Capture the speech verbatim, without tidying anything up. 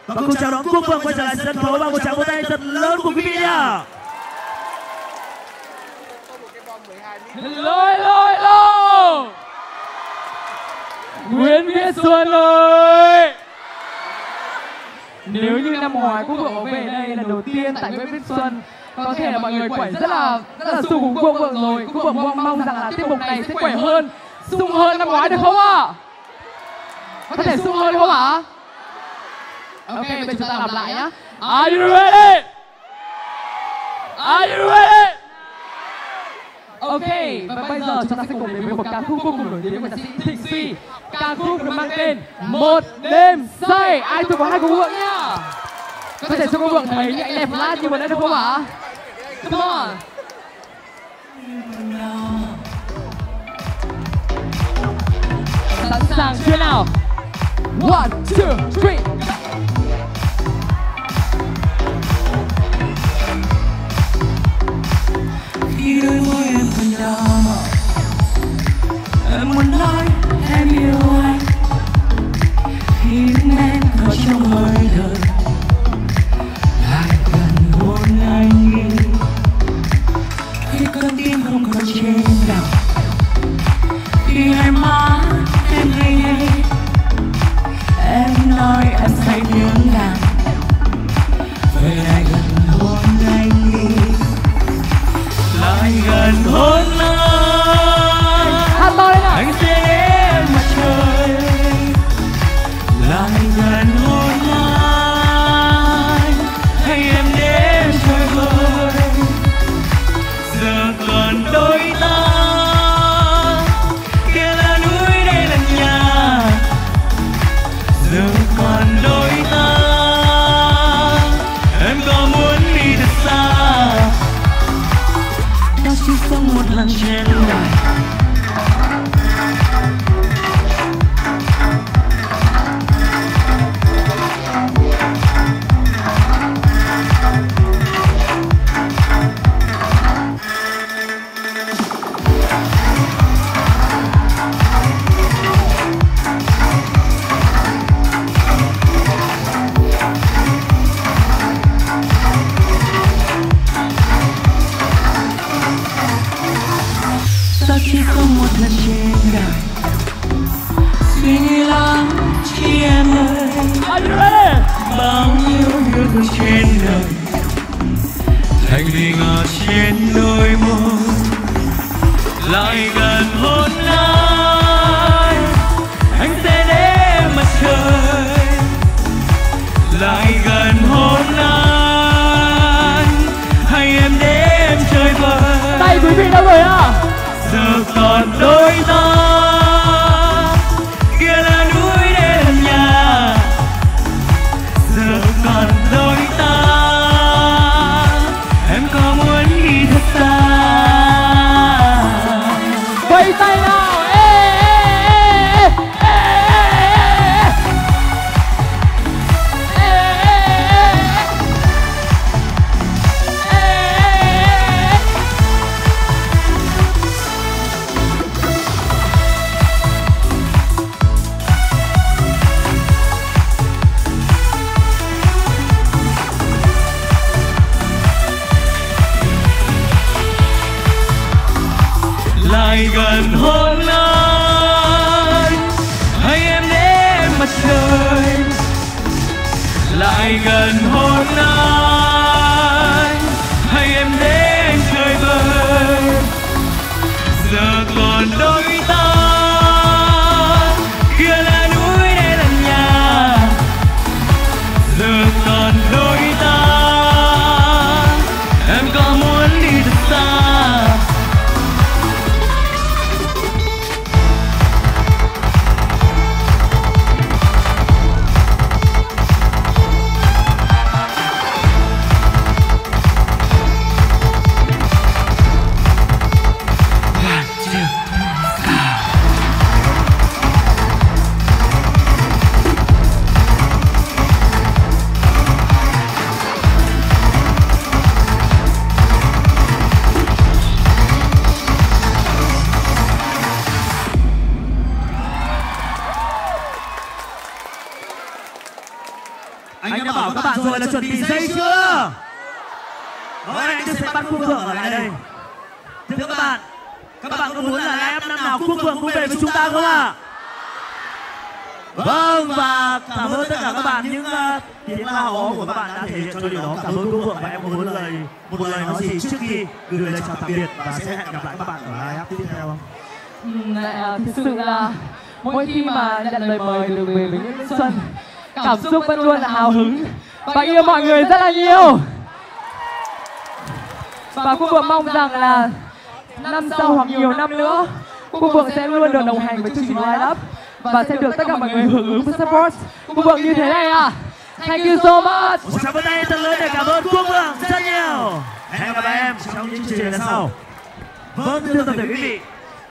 Và cùng chào đón Quốc Vượng quay trở lại sân khấu và một tràng vỗ tay thật lớn của quý vị nha. Hello, hello, hello. Nguyễn Viết Xuân ơi. Nếu như năm ngoái Quốc Vượng có về đây lần đầu tiên tại Nguyễn Viết Xuân, có thể là mọi người quẩy rất là rất là sung cùng Quốc Vượng rồi. Quốc Vượng mong mong rằng là tiết mục này sẽ quẩy hơn, sung hơn năm ngoái được không ạ? Có thể sung hơn không ạ? Ok, bây giờ chúng ta làm lại nhá. Are you ready? Are you ready? Ok, và bây giờ chúng ta sẽ cùng đến với một ca khúc vô cùng nổi tiếng của nhạc sĩ Thịnh Suy. Ca khúc được mang tên Một Đêm Say. Ai thuộc vào hai Quốc Vượng nhá. Có thể cho Quốc Vượng thấy những anh đẹp lát như vừa nãy được không ạ? Come on. Sẵn sàng chưa nào? One, two, three. Khi đôi môi em còn đỏ, em muốn nói em yêu anh. Khi đứng em có trong hơi thở, lại gần hôn anh đi. Khi con tim không còn trên đầu, khi hai má em ngây ngây, em nói em say tiếng đàn. Về lại gần hôn anh đi, lại gần hôn anh. Hát to lên nào. Anh sẽ đến mặt trời, lại gần hôn anh. Hay em đến chơi vơi, giờ còn đôi ta. Kia là núi, đây là nhà, giờ còn đôi ta. Em có muốn đi thật xa, ta chỉ sống một lần trên đời. Ta chỉ có một lần trên đời, suy nghĩ lắm chị em ơi. Bao nhiêu yêu thương trên đời thành vì ngờ trên đôi môi. Lại gần hôn anh, anh sẽ đến mặt trời. Lại gần hôn anh, hay em đến chơi vơi. Tay quý vị đâu rồi ạ? Giờ còn đôi ta, kia là núi, đây là nhà. Giờ còn đôi ta, em có muốn đi thật xa. Vẫy tay nào. Ê, ê, ê, ê, ê, ê, ê. Lại gần hôn anh, hay em đến mặt trời. Lại gần hôn anh, hay em đến chơi vơi. Giờ còn đôi ta, kia là núi, đây là nhà. Giờ còn đôi ta, em có muốn đi thật xa. Anh đã bảo các bạn rồi là chuẩn bị dây chưa? Rồi anh sẽ bắt Quốc Phượng ở lại đây. Thưa các bạn, các bạn có muốn là em năm nào Quốc Phượng cũng về với chúng ta không ạ? À? Vâng, và cảm ơn tất cả các bạn những uh, tiếng la hó của các bạn đã thể hiện cho điều đó. Cảm ơn Quốc Phượng và em có muốn lời một lời nói gì trước khi gửi lời chào tạm biệt và sẽ hẹn gặp lại các bạn ở live up tiếp theo không? Ừ, thực sự là mỗi khi mà nhận lời mời được về với Nguyễn Vĩnh Xuân, cảm xúc vẫn luôn là hào hứng và yêu mọi người rất là nhiều. Và Quốc Phượng mong rằng là năm sau hoặc nhiều năm nữa, Quốc Phượng sẽ luôn được đồng hành với chương trình Light Up và sẽ được tất cả mọi người hưởng ứng và support Quốc Phượng như thế này à. Thank you so much. Một tràng vỗ tay thật lớn để cảm ơn Quốc Phượng rất nhiều. Hẹn gặp lại em trong những chương trình lần sau. Vâng, thưa toàn thể quý vị.